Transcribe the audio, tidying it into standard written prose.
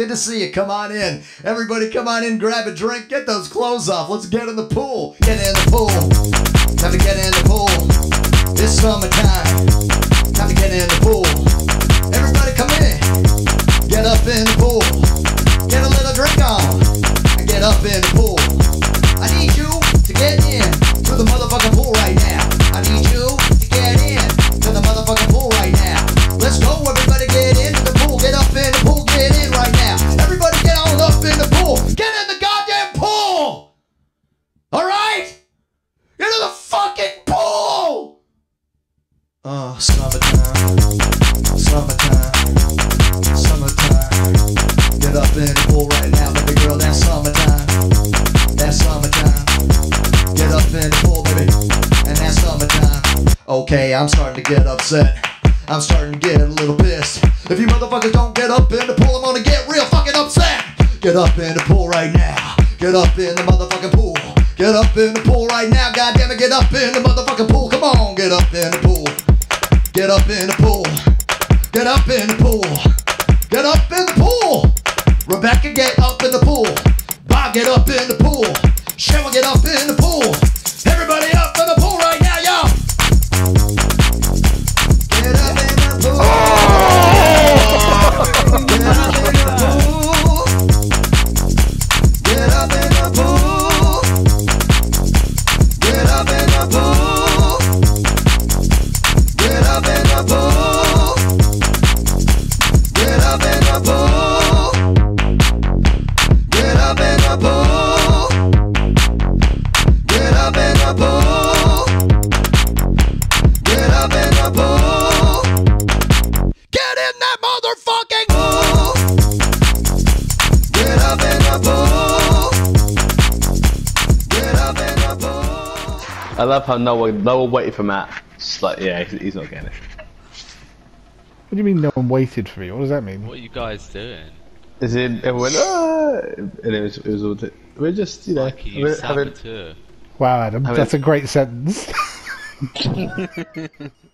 Good to see you. Come on in. Everybody come on in, grab a drink, get those clothes off. Let's get in the pool. Get in the pool. Time to get in the pool. It's summertime. Time to get in the pool. Everybody come in. Get up in the pool. Get a little drink on. And get up in the pool. I need you to get in to the motherfucking pool right now. I need you to get in to the motherfucking pool right now. Let's go, everybody get into the pool. Get up in the pool, get in right now. Everybody get on up in the pool. Get in the goddamn pool! Alright? Get in the fucking pool! Oh, summertime. Summertime. Summertime. Get up in the pool right now, baby girl. That's summertime. That's summertime. Get up in the pool, baby. And that's summertime. Okay, I'm starting to get upset. I'm starting to get a little pissed. If you motherfuckers don't get up in the pool, I'm gonna get real fucking upset. Get up in the pool right now. Get up in the motherfucking pool. Get up in the pool right now. Goddamn it, get up in the motherfucking pool. Come on, get up in the pool. Get up in the pool. Get up in the pool. Get up in the pool. Rebecca, get up in the pool. Bob, get up in the pool. Cheryl, get up in the pool. Everybody up in the pool right now, y'all. Get up in the pool. Get up in the pool. Get up in the pool. Get up in the pool. Get up in the pool. Get up in the pool. Get up in the pool. Get up in the pool. Get up in the pool. Get in that motherfucking pool. Get up in the pool. Get up in the pool. I love how no one waited for Matt. Just like, yeah, he's not getting it. What do you mean no one waited for you? What does that mean? What are you guys doing? As in, everyone, ah! And it was all, we're just, you know, Like you we're having, saboteur. Wow, Adam, that's a great sentence.